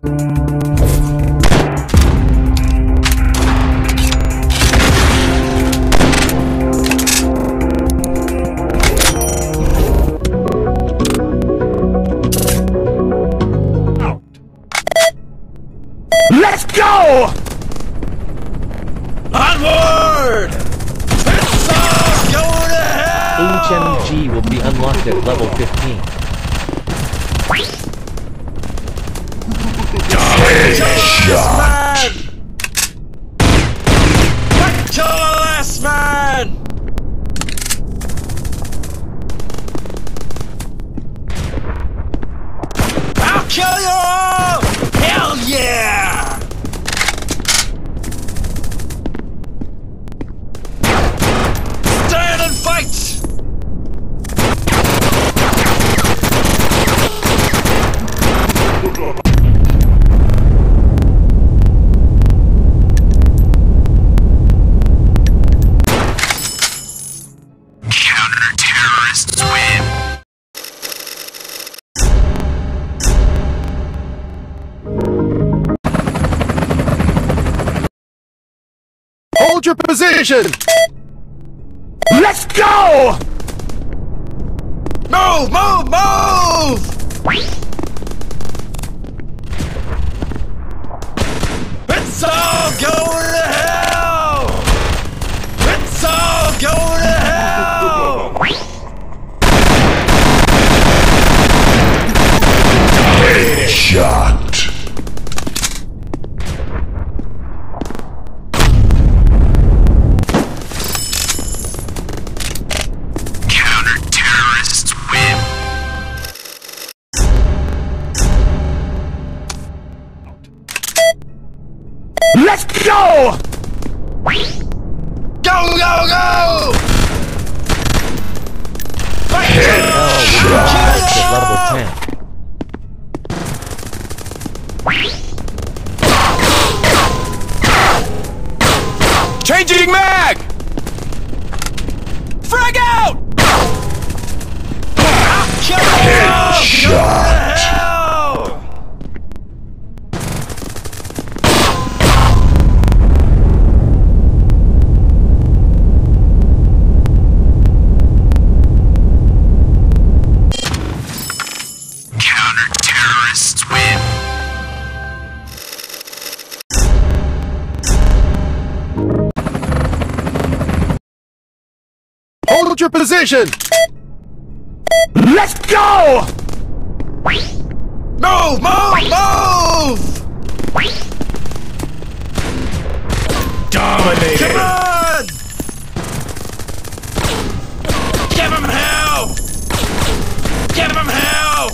Let's go! Onward! It's all going to hell! HMG will be unlocked at level 15. Headshot! Kill the last man! I'll kill you all! Hell yeah! Stand and fight! Counter-terrorists win. Hold your position! Let's go! Move! Move! Move! It's all going to hell! It's all going to hell! Headshot! Counter-terrorists win. Let's go! Go, go, go! Fight! Hell will be unlocked at level 10. Changing mag! Frag out! Headshot! Counter-terrorists win. Hold your position! Let's go! Move! Move! Move! Dominated! Come on! Give him hell! Give him hell!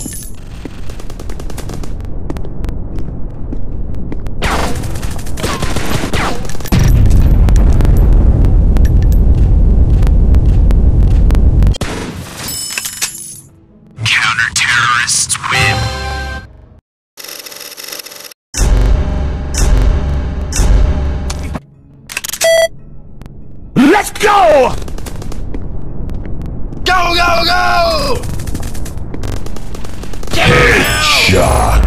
Counter-terrorists win. Let's go! Go, go, go! Give him hell! Headshot!